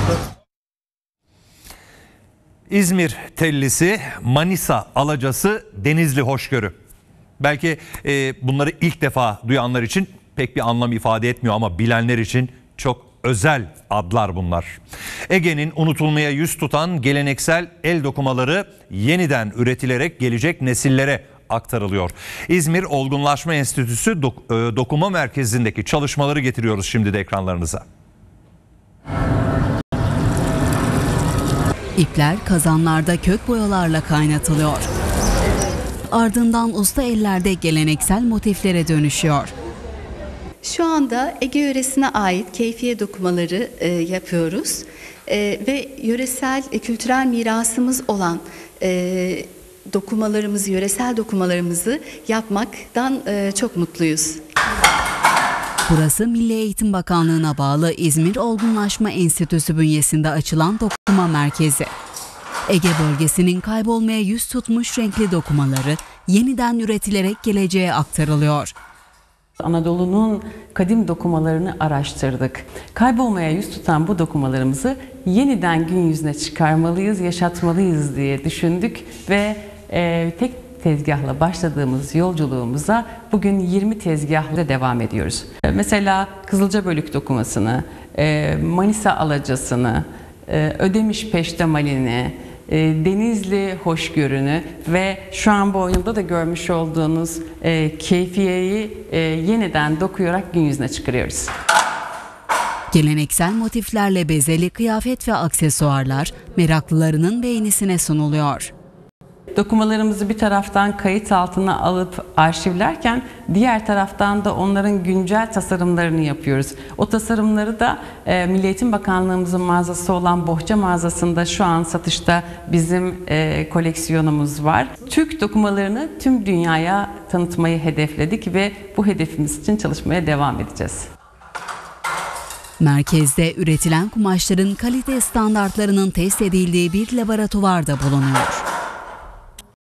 İzmir tellisi, Manisa alacası, Denizli hoşgörü. Belki bunları ilk defa duyanlar için pek bir anlam ifade etmiyor ama bilenler için çok özel adlar bunlar. Ege'nin unutulmaya yüz tutan geleneksel el dokumaları yeniden üretilerek gelecek nesillere aktarılıyor. İzmir Olgunlaşma Enstitüsü Dokuma Merkezi'ndeki çalışmaları getiriyoruz şimdi de ekranlarınıza. İpler kazanlarda kök boyalarla kaynatılıyor. Ardından usta ellerde geleneksel motiflere dönüşüyor. Şu anda Ege yöresine ait keyfiye dokumaları yapıyoruz ve yöresel kültürel mirasımız olan dokumalarımızı, yöresel dokumalarımızı yapmaktan çok mutluyuz. Burası Milli Eğitim Bakanlığı'na bağlı İzmir Olgunlaşma Enstitüsü bünyesinde açılan dokuma merkezi. Ege bölgesinin kaybolmaya yüz tutmuş renkli dokumaları yeniden üretilerek geleceğe aktarılıyor. Anadolu'nun kadim dokumalarını araştırdık. Kaybolmaya yüz tutan bu dokumalarımızı yeniden gün yüzüne çıkarmalıyız, yaşatmalıyız diye düşündük ve tek tezgahla başladığımız yolculuğumuza bugün 20 tezgahla devam ediyoruz. Mesela Kızılcabölük dokumasını, Manisa alacasını, Ödemiş peştemalini, Denizli hoşgörünü ve şu an boynumda da görmüş olduğunuz keyfiyeyi yeniden dokuyarak gün yüzüne çıkarıyoruz. Geleneksel motiflerle bezeli kıyafet ve aksesuarlar meraklılarının beğenisine sunuluyor. Dokumalarımızı bir taraftan kayıt altına alıp arşivlerken diğer taraftan da onların güncel tasarımlarını yapıyoruz. O tasarımları da Milli Eğitim Bakanlığımızın mağazası olan Bohça mağazasında şu an satışta bizim koleksiyonumuz var. Türk dokumalarını tüm dünyaya tanıtmayı hedefledik ve bu hedefimiz için çalışmaya devam edeceğiz. Merkezde üretilen kumaşların kalite standartlarının test edildiği bir laboratuvar da bulunuyor.